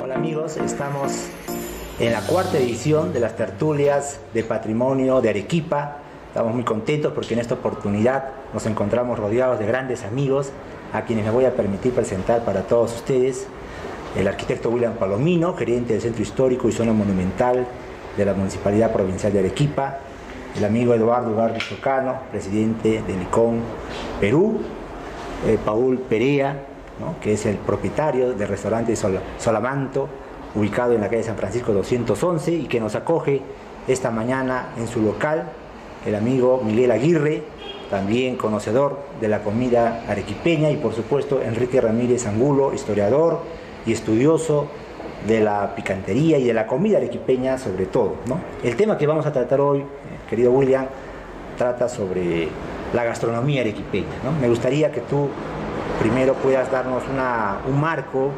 Hola amigos, estamos en la cuarta edición de las tertulias de patrimonio de Arequipa. Estamos muy contentos porque en esta oportunidad nos encontramos rodeados de grandes amigos a quienes me voy a permitir presentar para todos ustedes. El arquitecto William Palomino, gerente del Centro Histórico y Zona Monumental de la Municipalidad Provincial de Arequipa. El amigo Eduardo Chocano, presidente del ICOM Perú. Paul Perea, ¿no?, que es el propietario del restaurante Solamanto, ubicado en la calle San Francisco 211 y que nos acoge esta mañana en su local. El amigo Miguel Aguirre, también conocedor de la comida arequipeña, y por supuesto Enrique Ramírez Angulo, historiador y estudioso de la picantería y de la comida arequipeña sobre todo, ¿no? El tema que vamos a tratar hoy, querido William, trata sobre la gastronomía arequipeña, ¿no? Me gustaría que tú primero puedas darnos un marco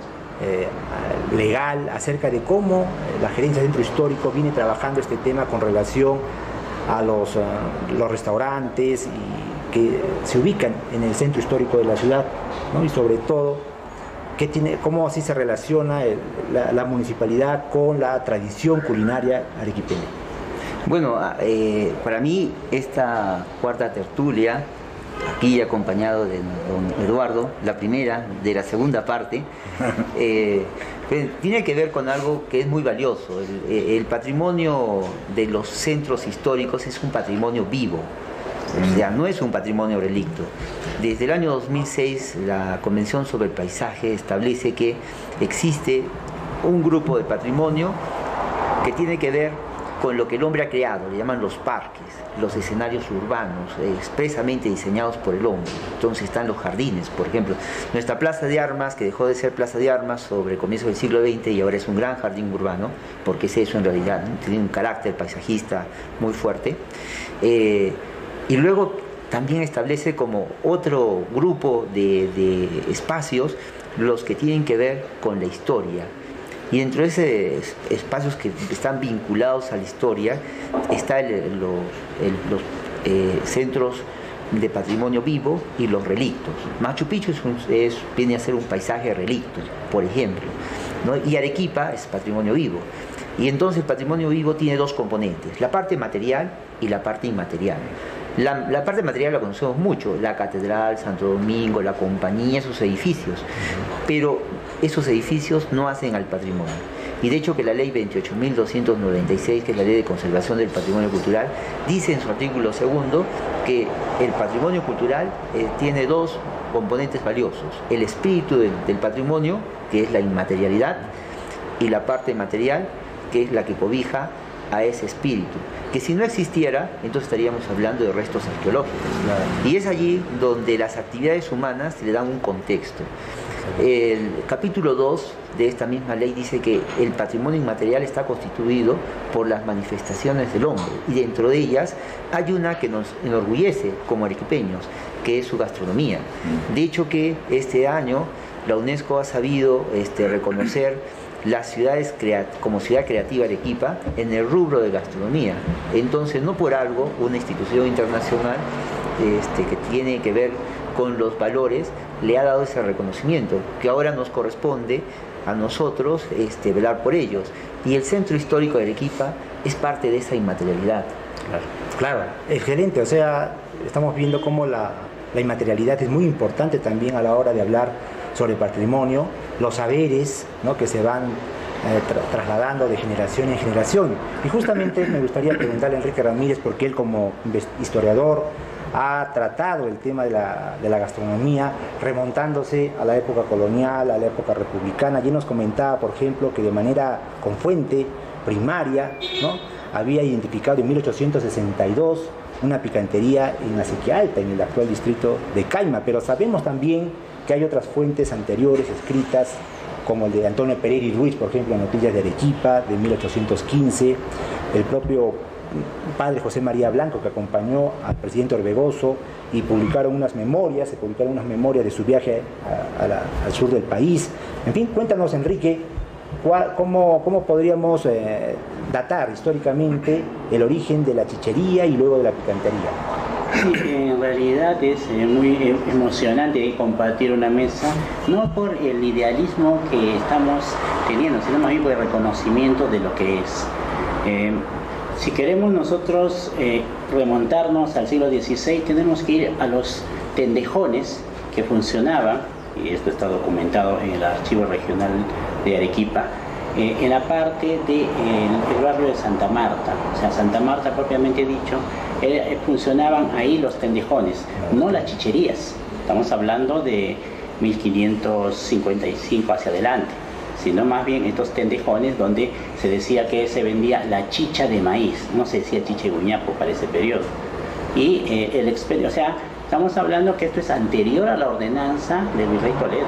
legal acerca de cómo la gerencia del Centro Histórico viene trabajando este tema con relación a los restaurantes y que se ubican en el centro histórico de la ciudad, ¿no? Y sobre todo, cómo así se relaciona la municipalidad con la tradición culinaria arequipeña. Bueno, para mí esta cuarta tertulia, aquí acompañado de don Eduardo, la primera de la segunda parte, tiene que ver con algo que es muy valioso. El patrimonio de los centros históricos es un patrimonio vivo, o sea, no es un patrimonio relicto. Desde el año 2006, la Convención sobre el Paisaje establece que existe un grupo de patrimonio que tiene que ver con lo que el hombre ha creado, le llaman los parques, los escenarios urbanos, expresamente diseñados por el hombre. Entonces están los jardines, por ejemplo. Nuestra Plaza de Armas, que dejó de ser Plaza de Armas sobre el comienzo del siglo XX y ahora es un gran jardín urbano, porque es eso en realidad, ¿no? Tiene un carácter paisajista muy fuerte. Y luego también establece como otro grupo de espacios los que tienen que ver con la historia. Y dentro de esos espacios que están vinculados a la historia están los centros de patrimonio vivo y los relictos. Machu Picchu viene a ser un paisaje de relictos, por ejemplo, ¿no? Y Arequipa es patrimonio vivo. Y entonces el patrimonio vivo tiene dos componentes, la parte material y la parte inmaterial. La parte material la conocemos mucho, la catedral, Santo Domingo, la compañía, esos edificios, pero esos edificios no hacen al patrimonio. Y de hecho que la ley 28.296, que es la ley de conservación del patrimonio cultural, dice en su artículo segundo que el patrimonio cultural tiene dos componentes valiosos: el espíritu del patrimonio, que es la inmaterialidad, y la parte material, que es la que cobija a ese espíritu, que si no existiera, entonces estaríamos hablando de restos arqueológicos. Claro. Y es allí donde las actividades humanas le dan un contexto. El capítulo 2 de esta misma ley dice que el patrimonio inmaterial está constituido por las manifestaciones del hombre, y dentro de ellas hay una que nos enorgullece como arequipeños, que es su gastronomía. De hecho que este año la UNESCO ha sabido reconocer las ciudades como ciudad creativa Arequipa en el rubro de gastronomía. Entonces, no por algo, una institución internacional que tiene que ver con los valores le ha dado ese reconocimiento, que ahora nos corresponde a nosotros velar por ellos. Y el Centro Histórico de Arequipa es parte de esa inmaterialidad. Claro, excelente. O sea, estamos viendo cómo la inmaterialidad es muy importante también a la hora de hablar sobre patrimonio, los saberes, ¿no?, que se van trasladando de generación en generación. Y justamente me gustaría preguntarle a Enrique Ramírez, porque él como historiador ha tratado el tema de la gastronomía remontándose a la época colonial, a la época republicana. Y nos comentaba, por ejemplo, que de manera con fuente primaria, ¿no?, había identificado en 1862 una picantería en Acequia Alta, en el actual distrito de Caima, pero sabemos también que hay otras fuentes anteriores escritas, como el de Antonio Pereira y Ruiz, por ejemplo, en Noticias de Arequipa, de 1815, el propio padre José María Blanco, que acompañó al presidente Orbegoso, y se publicaron unas memorias de su viaje al sur del país. En fin, cuéntanos, Enrique, ¿cómo podríamos datar históricamente el origen de la chichería y luego de la picantería? Sí, en realidad es muy emocionante compartir una mesa, no por el idealismo que estamos teniendo, sino más bien por el reconocimiento de lo que es. Si queremos nosotros remontarnos al siglo XVI, tenemos que ir a los tendejones que funcionaban, y esto está documentado en el Archivo Regional de Arequipa, en la parte del barrio de Santa Marta. O sea, Santa Marta propiamente dicho, funcionaban ahí los tendejones, no las chicherías. Estamos hablando de 1555 hacia adelante, sino más bien estos tendejones donde se decía que se vendía la chicha de maíz, no se decía chicha de guñapo para ese periodo. Y o sea, estamos hablando que esto es anterior a la ordenanza del virrey Toledo.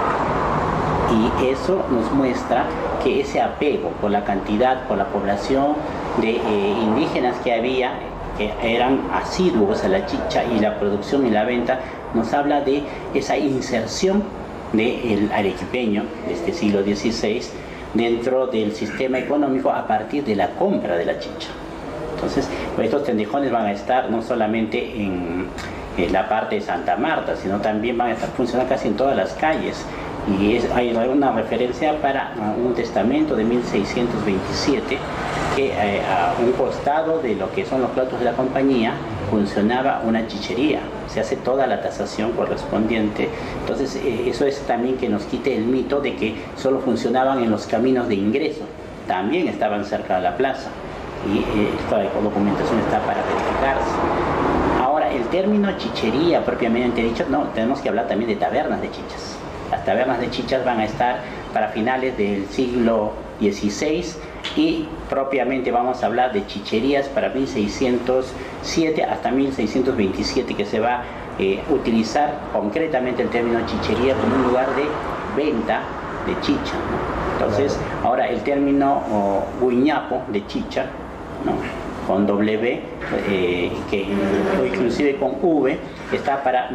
Y eso nos muestra que ese apego por la cantidad, por la población de indígenas que había, que eran asiduos a la chicha y la producción y la venta, nos habla de esa inserción del arequipeño de este siglo XVI dentro del sistema económico a partir de la compra de la chicha. Entonces, estos tendejones van a estar no solamente en la parte de Santa Marta, sino también van a estar funcionando casi en todas las calles. Y hay una referencia para un testamento de 1627 que a un costado de lo que son los platos de la compañía funcionaba una chichería, se hace toda la tasación correspondiente. Entonces eso es también que nos quite el mito de que solo funcionaban en los caminos de ingreso, también estaban cerca de la plaza y esta documentación está para verificarse. Ahora, el término chichería propiamente dicho, no, tenemos que hablar también de tabernas de chichas. Las tabernas de chichas van a estar para finales del siglo XVI y propiamente vamos a hablar de chicherías para 1607 hasta 1627, que se va a utilizar concretamente el término chichería como un lugar de venta de chicha, ¿no? Entonces, ahora el término guiñapo de chicha, ¿no?, con W, que inclusive con V, está para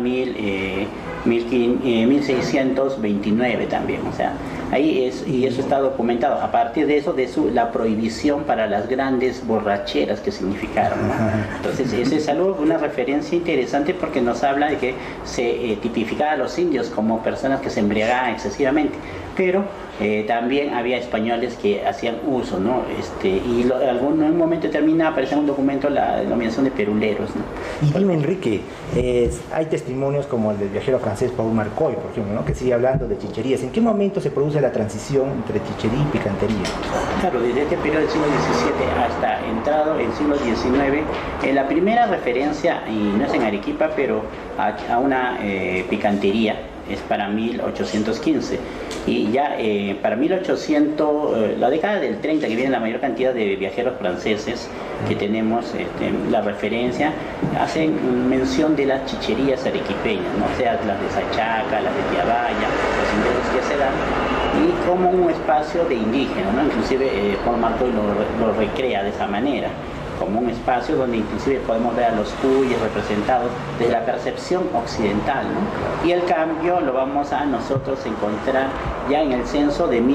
1629 también. O sea, ahí es, y eso está documentado. A partir de eso, la prohibición para las grandes borracheras que significaron, ¿no? Entonces, ese es algo, una referencia interesante porque nos habla de que se tipificaba a los indios como personas que se embriagaban excesivamente, pero también había españoles que hacían uso, ¿no? Y en un momento determinado aparece en un documento la denominación de peruleros, ¿no? Y dime, Enrique, hay testimonios como el del viajero francés Paul Marcoy, por ejemplo, ¿no?, que sigue hablando de chicherías. ¿En qué momento se produce la transición entre chichería y picantería? Claro, desde este periodo del siglo XVII hasta entrado el siglo XIX, la primera referencia, y no es en Arequipa, pero a una picantería, es para 1815. Y ya para 1800, la década del 30, que viene la mayor cantidad de viajeros franceses que tenemos, la referencia, hacen mención de las chicherías arequipeñas, ¿no? O sea, las de Sachaca, las de Tiabaya, los ingresos que se dan, y como un espacio de indígena, ¿no? Inclusive Paul Marcoy lo recrea de esa manera, como un espacio donde inclusive podemos ver a los cuyes representados desde la percepción occidental, ¿no? Y el cambio lo vamos a nosotros encontrar ya en el censo de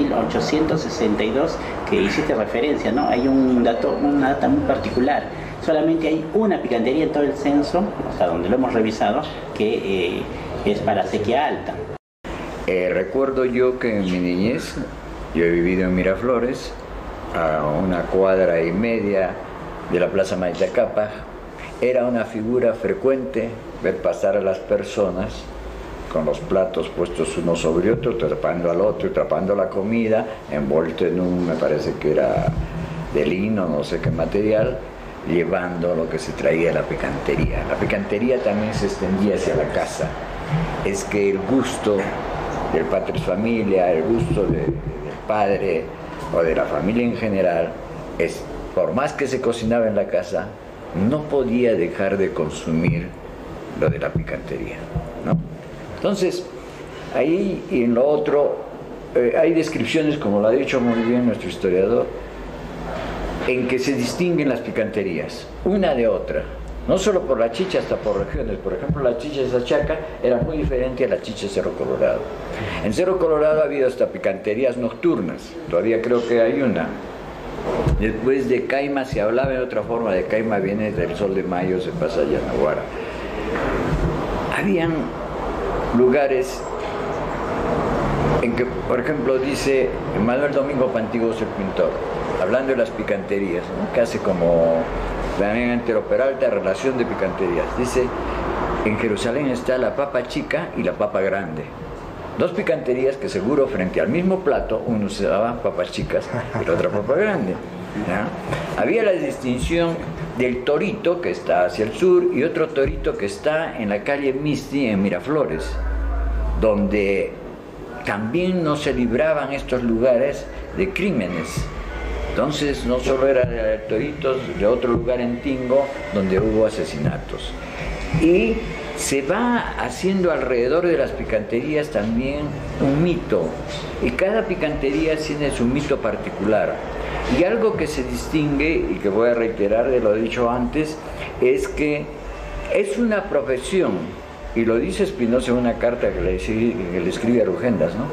1862 que hiciste referencia, ¿no? Hay una data muy particular. Solamente hay una picantería en todo el censo, o sea, donde lo hemos revisado, que es para sequía alta. Recuerdo yo que en mi niñez, yo he vivido en Miraflores, a una cuadra y media de la Plaza Maitacapa, era una figura frecuente ver pasar a las personas con los platos puestos uno sobre otro, atrapando al otro, atrapando la comida, envuelto en me parece que era de lino, no sé qué material, llevando lo que se traía de la picantería. La picantería también se extendía hacia la casa. Es que el gusto del pater familia, el gusto del padre o de la familia en general, por más que se cocinaba en la casa, no podía dejar de consumir lo de la picantería, ¿no? Entonces, ahí y en lo otro, hay descripciones, como lo ha dicho muy bien nuestro historiador, en que se distinguen las picanterías, una de otra, no solo por la chicha, hasta por regiones. Por ejemplo, la chicha de Sachaca era muy diferente a la chicha de Cerro Colorado. En Cerro Colorado ha habido hasta picanterías nocturnas, todavía creo que hay una. Después de Caima se hablaba de otra forma, de Caima viene del Sol de Mayo, se pasa a Yanaguara. habían lugares en que, por ejemplo, dice Manuel Domingo Pantigos, el pintor, hablando de las picanterías, ¿no? Que hace como también Antero Peralta, relación de picanterías. Dice, en Jerusalén está la papa chica y la papa grande. Dos picanterías que seguro frente al mismo plato, uno se daba papas chicas y la otra papa grande. ¿Ya? Había la distinción del torito que está hacia el sur y otro torito que está en la calle Misti en Miraflores, donde también no se libraban estos lugares de crímenes. Entonces no solo era de toritos, de otro lugar en Tingo donde hubo asesinatos. Y se va haciendo alrededor de las picanterías también un mito, y cada picantería tiene su mito particular. Y algo que se distingue, y que voy a reiterar de lo dicho antes, es que es una profesión, y lo dice Spinoza en una carta que le escribe a Rugendas, ¿no?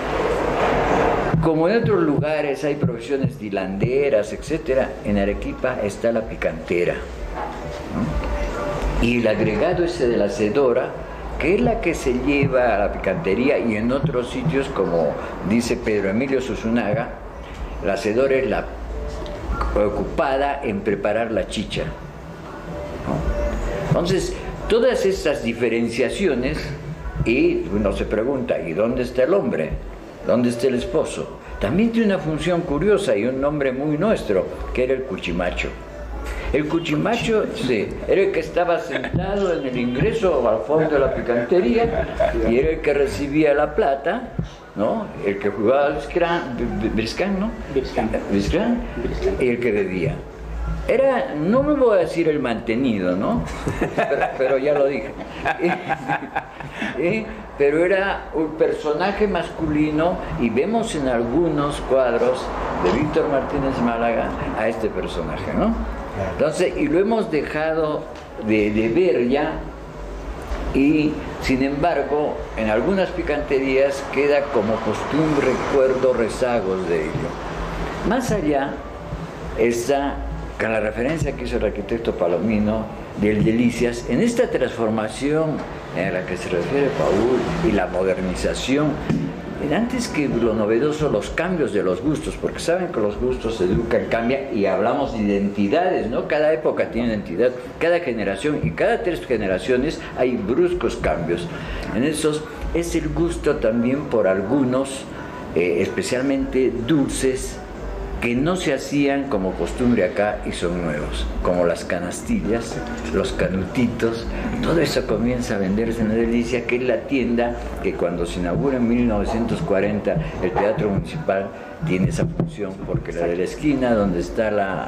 Como en otros lugares hay profesiones de hilanderas, etc., en Arequipa está la picantera, ¿no? Y el agregado ese de la hacedora, que es la que se lleva a la picantería, y en otros sitios, como dice Pedro Emilio Susunaga, la hacedora es la ocupada en preparar la chicha, ¿no? Entonces, todas estas diferenciaciones, y uno se pregunta, ¿y dónde está el hombre? ¿Dónde está el esposo? También tiene una función curiosa y un nombre muy nuestro, que era el cuchimacho. El cuchimacho, sí, era el que estaba sentado en el ingreso al fondo de la picantería y era el que recibía la plata, ¿no? El que jugaba al briscán, ¿no? Briscán, y el que bebía. Era, no me voy a decir el mantenido, ¿no? Pero ya lo dije. Pero era un personaje masculino, y vemos en algunos cuadros de Víctor Martínez Málaga a este personaje, ¿no? Entonces, y lo hemos dejado de ver ya, y sin embargo en algunas picanterías queda como costumbre, recuerdo, rezagos de ello. Más allá está, con la referencia que hizo el arquitecto Palomino del Delicias, en esta transformación en la que se refiere Paul y la modernización, antes que lo novedoso, los cambios de los gustos, porque saben que los gustos se educan, cambian, y hablamos de identidades, ¿no? Cada época tiene identidad, cada generación, y cada 3 generaciones hay bruscos cambios. En esos es el gusto también por algunos, especialmente dulces, que no se hacían como costumbre acá y son nuevos, como las canastillas, los canutitos. Todo eso comienza a venderse en La Delicia, que es la tienda que cuando se inaugura en 1940 el Teatro Municipal tiene esa función, porque la de la esquina donde está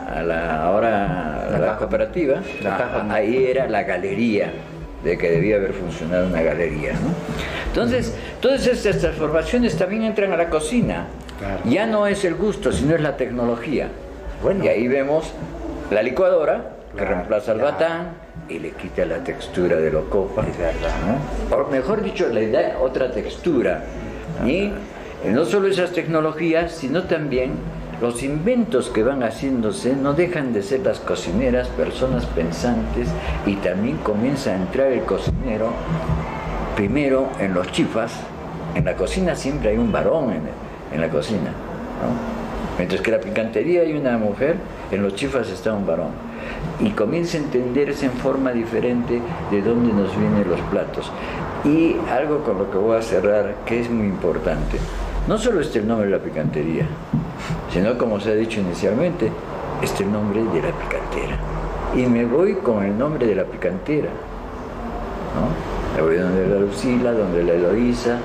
ahora la cooperativa, ahí era la galería, de que debía haber funcionado una galería, ¿no? Entonces, todas estas transformaciones también entran a la cocina. Claro. Ya no es el gusto, sino es la tecnología. Bueno. Y ahí vemos la licuadora, que reemplaza al batán y le quita la textura de lo copa. Es verdad, ¿no? O mejor dicho, le da otra textura. Y no solo esas tecnologías, sino también los inventos que van haciéndose no dejan de ser las cocineras, personas pensantes, y también comienza a entrar el cocinero, primero en los chifas. En la cocina siempre hay un varón en la cocina, ¿no? Mientras que en la picantería hay una mujer, en los chifas está un varón. Y comienza a entenderse en forma diferente de dónde nos vienen los platos. Y algo con lo que voy a cerrar, que es muy importante, no solo está el nombre de la picantería, sino, como se ha dicho inicialmente, está el nombre de la picantera. Y me voy con el nombre de la picantera, ¿no? Me voy donde la Lucila, donde la Eloísa,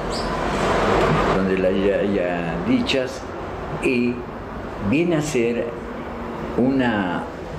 donde la Yaya Dichas, y viene a ser una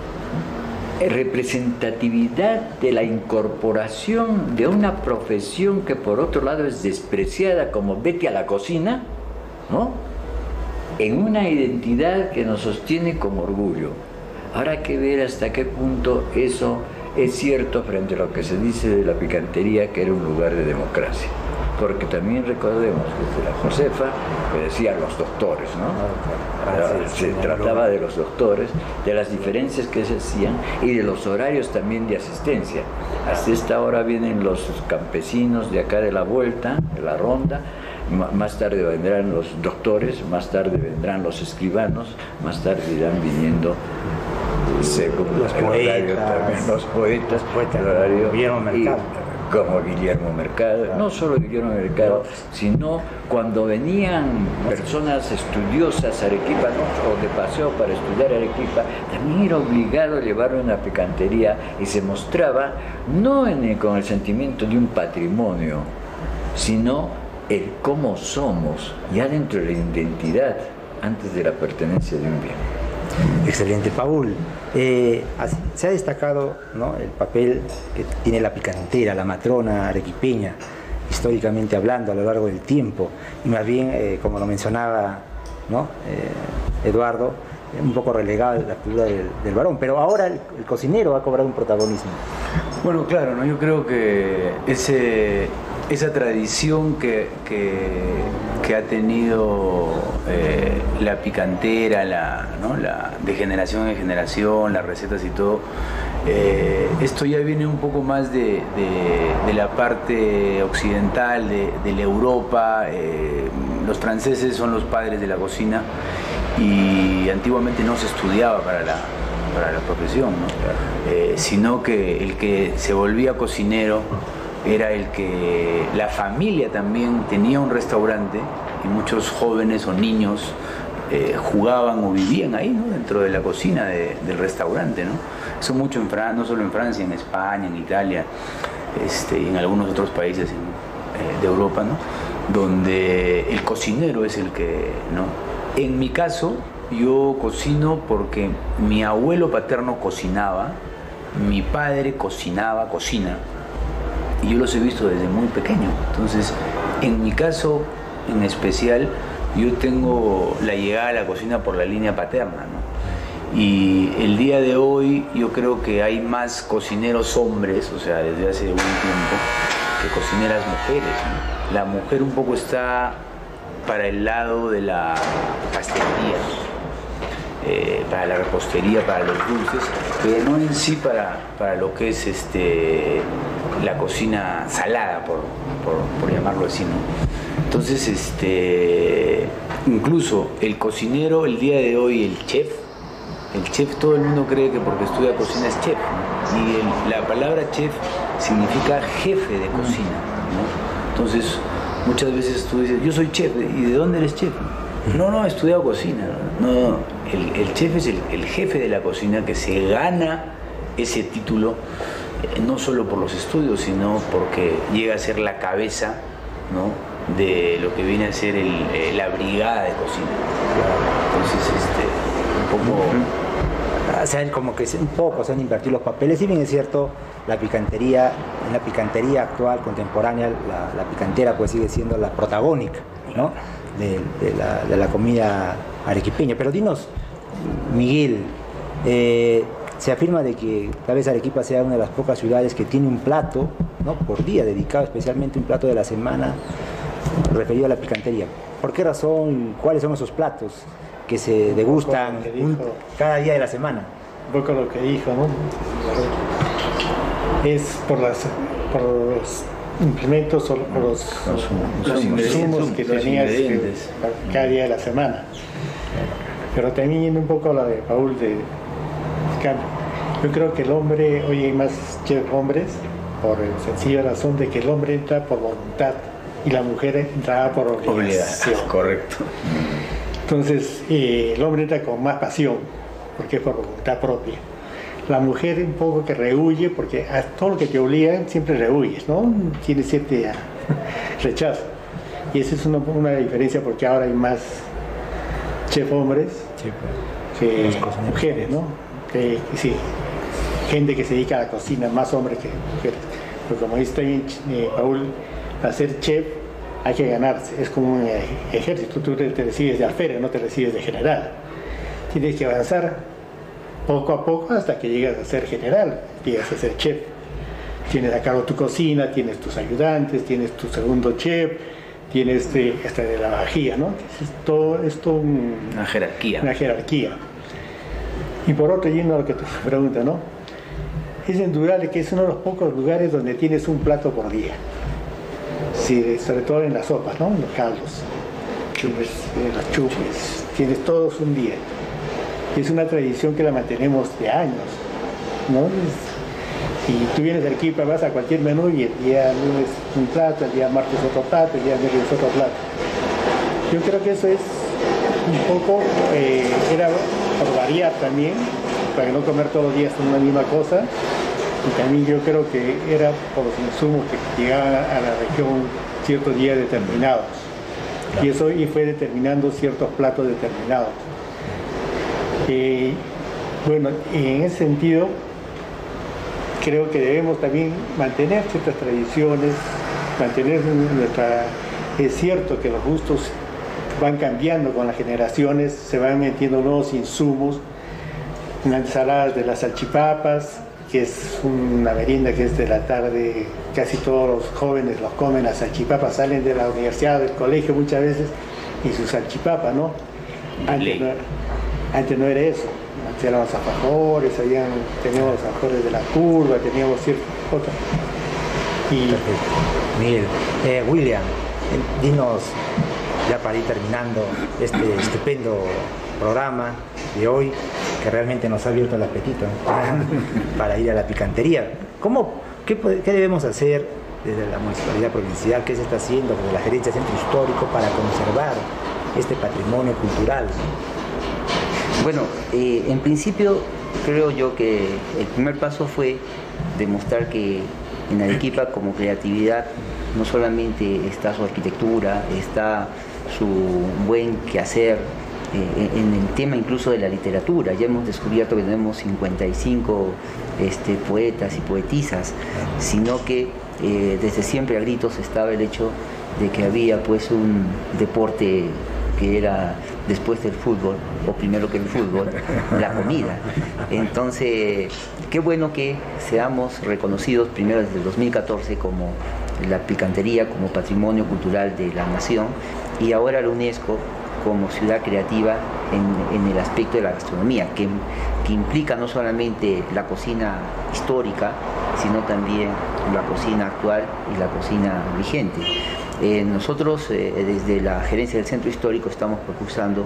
representatividad de la incorporación de una profesión que por otro lado es despreciada, como vete a la cocina, ¿no? En una identidad que nos sostiene como orgullo. Ahora hay que ver hasta qué punto eso es cierto frente a lo que se dice de la picantería, que era un lugar de democracia. porque también recordemos que la Josefa decía los doctores, ¿no? Se trataba de los doctores, de las diferencias que se hacían y de los horarios también de asistencia. Hasta esta hora vienen los campesinos de acá de la vuelta, de la ronda, más tarde vendrán los doctores, más tarde vendrán los escribanos, más tarde irán viniendo según los poetas, los poetas, el horario, Guillermo Mercado. Como Guillermo Mercado, no solo Guillermo Mercado, sino cuando venían personas estudiosas a Arequipa, ¿no? O de paseo para estudiar Arequipa, también era obligado a llevar una picantería y se mostraba no con el sentimiento de un patrimonio, sino el cómo somos, ya dentro de la identidad, antes de la pertenencia de un bien. Excelente, Paul. Se ha destacado, ¿no?, el papel que tiene la picantera, la matrona arequipeña, históricamente hablando, a lo largo del tiempo. Y más bien, como lo mencionaba, ¿no?, Eduardo, un poco relegada la figura del varón. Pero ahora el cocinero ha cobrado un protagonismo. Bueno, claro, ¿no? Yo creo que esa tradición que ha tenido la picantera, ¿no?, de generación en generación, las recetas y todo, esto ya viene un poco más de la parte occidental, de la Europa. Los franceses son los padres de la cocina y antiguamente no se estudiaba para la profesión, ¿no? Sino que el que se volvía cocinero era el que la familia también tenía un restaurante y muchos jóvenes o niños jugaban o vivían ahí, ¿no?, dentro de la cocina del restaurante, ¿no? Eso mucho no solo en Francia, en España, en Italia, y en algunos otros países de Europa, ¿no?, donde el cocinero es el que, ¿no? En mi caso, yo cocino porque mi abuelo paterno cocinaba, mi padre cocina, y yo los he visto desde muy pequeño. Entonces, en mi caso en especial, yo tengo la llegada a la cocina por la línea paterna, ¿no? Y el día de hoy yo creo que hay más cocineros hombres, o sea, desde hace un tiempo, que cocineras mujeres, ¿no? La mujer un poco está para el lado de la pastelería, para la repostería, para los dulces, pero no en sí para lo que es la cocina salada, por llamarlo así, ¿no? Entonces, incluso el cocinero, el día de hoy, el chef, todo el mundo cree que porque estudia cocina es chef, ¿no? Y la palabra chef significa jefe de cocina, ¿no? Entonces, muchas veces tú dices, yo soy chef, ¿y de dónde eres chef? No, he estudiado cocina. No, el chef es el jefe de la cocina que se gana ese título, no solo por los estudios, sino porque llega a ser la cabeza, ¿no?, de lo que viene a ser la brigada de cocina. Entonces, un poco... O sea, como que un poco se han invertido los papeles. Si bien es cierto, en la picantería actual, contemporánea, la picantera pues sigue siendo la protagónica, ¿no?, de la comida arequipeña. Pero dinos, Miguel, se afirma de que tal vez Arequipa sea una de las pocas ciudades que tiene un plato, ¿no?, por día, dedicado especialmente un plato de la semana referido a la picantería. ¿Por qué razón? ¿Cuáles son esos platos que se degustan cada día de la semana? Un poco lo que dijo, ¿no? Es por los implementos o por los insumos que tenías cada día de la semana. Pero también yendo un poco a la de Paul de cambio. Yo creo que el hombre, hoy hay más chefs hombres, por la sencilla razón de que el hombre entra por voluntad y la mujer entraba por obligación. Correcto. Entonces, el hombre entra con más pasión, porque es por voluntad propia. La mujer un poco que rehuye, porque a todo lo que te obligan siempre rehuyes, ¿no? Tienes cierto rechazo. Y esa es una diferencia, porque ahora hay más chef hombres que mujeres, ¿no? Sí, gente que se dedica a la cocina, más hombres que mujeres. Pero como dice también Paul, para ser chef hay que ganarse, es como un ejército, tú te recibes de alférez, no te recibes de general. Tienes que avanzar poco a poco hasta que llegas a ser general, llegas a ser chef. Tienes a cargo tu cocina, tienes tus ayudantes, tienes tu segundo chef, tienes hasta de la vajilla, ¿no? Es todo una jerarquía. Una jerarquía. Y por otro, yendo a lo que tú me preguntas, ¿no? Es indudable que es uno de los pocos lugares donde tienes un plato por día. Sí, sobre todo en las sopas, ¿no? En los caldos. Chupes, los chupes. Tienes todos un día. Es una tradición que la mantenemos de años, ¿no? Y tú vienes de Arequipa, vas a cualquier menú y el día lunes un plato, el día martes otro plato, el día miércoles otro plato. Yo creo que eso es un poco, era por variar también, para no comer todos los días una misma cosa. Y también yo creo que era por los insumos que llegaban a la región ciertos días determinados. Y eso fue determinando ciertos platos determinados. Bueno, en ese sentido, creo que debemos también mantener ciertas tradiciones, mantener nuestra... Es cierto que los gustos van cambiando con las generaciones, se van metiendo nuevos insumos, unas ensaladas de las salchipapas, que es una merienda que es de la tarde, casi todos los jóvenes los comen, las salchipapas, salen de la universidad, del colegio muchas veces, y su salchipapa, ¿no? Antes no era eso. Antes eran los alfajores, teníamos los alfajores de la curva, teníamos ciertas cosas. Miguel, William, dinos, ya para ir terminando este estupendo programa de hoy, que realmente nos ha abierto el apetito para ir a la picantería. ¿Qué debemos hacer desde la Municipalidad Provincial? ¿Qué se está haciendo desde la Gerencia Centro Histórico para conservar este patrimonio cultural? Bueno, en principio creo yo que el primer paso fue demostrar que en Arequipa como creatividad no solamente está su arquitectura, está su buen quehacer en el tema incluso de la literatura. Ya hemos descubierto que tenemos 55 poetas y poetisas, sino que desde siempre a gritos estaba el hecho de que había pues un deporte que era después del fútbol, o primero que el fútbol, la comida. Entonces, qué bueno que seamos reconocidos primero desde el 2014 como la picantería, como patrimonio cultural de la nación, y ahora la UNESCO como ciudad creativa en el aspecto de la gastronomía, que implica no solamente la cocina histórica, sino también la cocina actual y la cocina vigente. Nosotros desde la gerencia del centro histórico estamos propulsando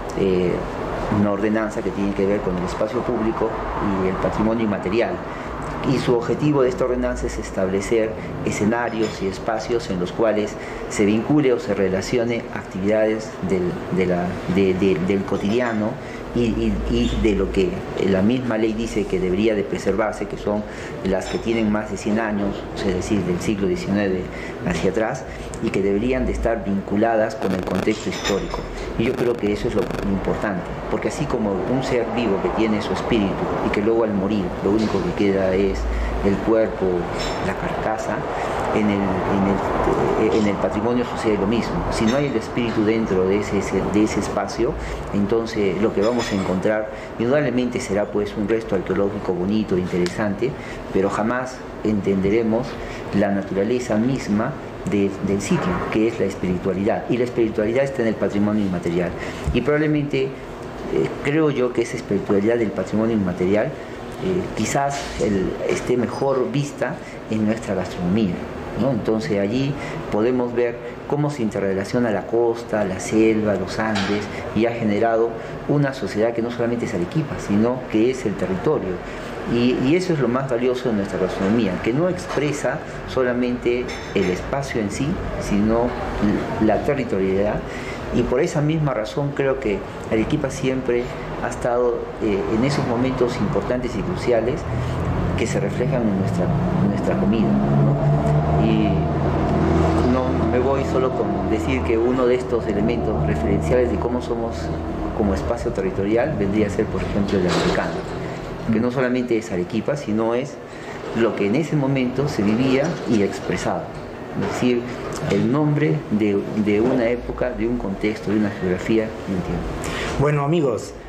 una ordenanza que tiene que ver con el espacio público y el patrimonio inmaterial, y su objetivo de esta ordenanza es establecer escenarios y espacios en los cuales se vincule o se relacione actividades del cotidiano y de lo que la misma ley dice que debería de preservarse, que son las que tienen más de 100 años, es decir, del siglo XIX hacia atrás, y que deberían de estar vinculadas con el contexto histórico. Y yo creo que eso es lo importante, porque así como un ser vivo que tiene su espíritu y que luego al morir lo único que queda es el cuerpo, la carcasa, en el patrimonio sucede lo mismo. Si no hay el espíritu dentro de ese espacio, entonces lo que vamos a encontrar indudablemente será pues un resto arqueológico bonito, interesante, pero jamás entenderemos la naturaleza misma del sitio, que es la espiritualidad, y la espiritualidad está en el patrimonio inmaterial, y probablemente creo yo que esa espiritualidad del patrimonio inmaterial quizás esté mejor vista en nuestra gastronomía, ¿no? Entonces allí podemos ver cómo se interrelaciona la costa, la selva, los Andes, y ha generado una sociedad que no solamente es Arequipa, sino que es el territorio. Y eso es lo más valioso de nuestra gastronomía, que no expresa solamente el espacio en sí, sino la territorialidad. Y por esa misma razón creo que Arequipa siempre ha estado en esos momentos importantes y cruciales que se reflejan en nuestra comida, ¿no? Y no me voy solo con decir que uno de estos elementos referenciales de cómo somos como espacio territorial vendría a ser, por ejemplo, el africano, que no solamente es Arequipa, sino es lo que en ese momento se vivía y expresaba. Es decir, el nombre de una época, de un contexto, de una geografía y un tiempo. Bueno, amigos,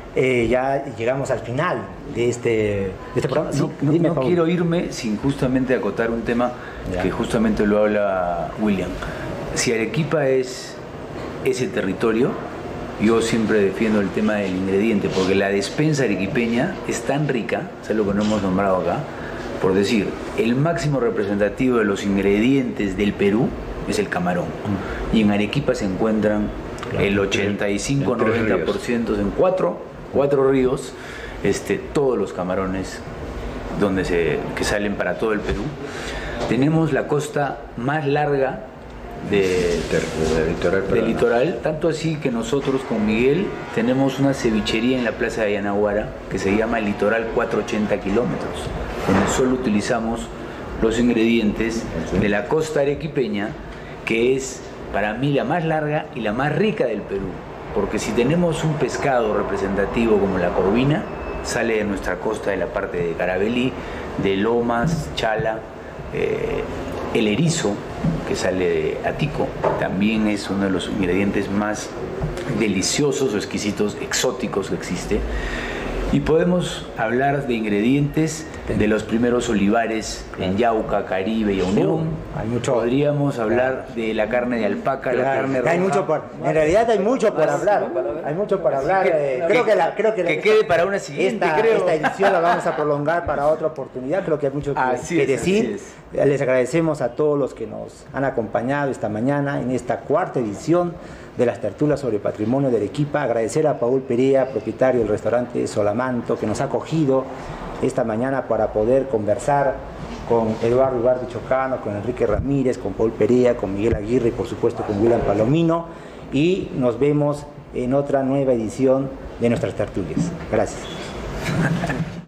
ya llegamos al final de este programa. Sí, No quiero irme sin justamente acotar un tema que justamente lo habla William. Si Arequipa es ese territorio, yo siempre defiendo el tema del ingrediente, porque la despensa arequipeña es tan rica, es algo que no hemos nombrado acá, por decir, el máximo representativo de los ingredientes del Perú es el camarón. Y en Arequipa se encuentran el 85-90% en cuatro ríos, todos los camarones que salen para todo el Perú. Tenemos la costa más larga del litoral, tanto así que nosotros con Miguel tenemos una cevichería en la plaza de Yanaguara que se llama Litoral 480 kilómetros, donde solo utilizamos los ingredientes de la costa arequipeña, que es para mí la más larga y la más rica del Perú, porque si tenemos un pescado representativo como la corvina, sale de nuestra costa, de la parte de Carabelí, de Lomas, Chala. El erizo, que sale de Atico, también es uno de los ingredientes más deliciosos o exquisitos, exóticos que existe. Y podemos hablar de ingredientes de los primeros olivares en Yauca, Caribe y Unión. Podríamos hablar de la carne de alpaca, la carne roja. En realidad hay mucho por hablar. Hay mucho por hablar. Creo que quede para una siguiente. Esta edición la vamos a prolongar para otra oportunidad. Creo que hay mucho que decir. Les agradecemos a todos los que nos han acompañado esta mañana en esta cuarta edición de las tertulias sobre patrimonio de Arequipa. Agradecer a Paul Perea, propietario del restaurante Solamanto, que nos ha acogido esta mañana para poder conversar con Eduardo Ibardi Chocano, con Enrique Ramírez, con Paul Perea, con Miguel Aguirre y por supuesto con William Palomino. Y nos vemos en otra nueva edición de nuestras tertulias. Gracias.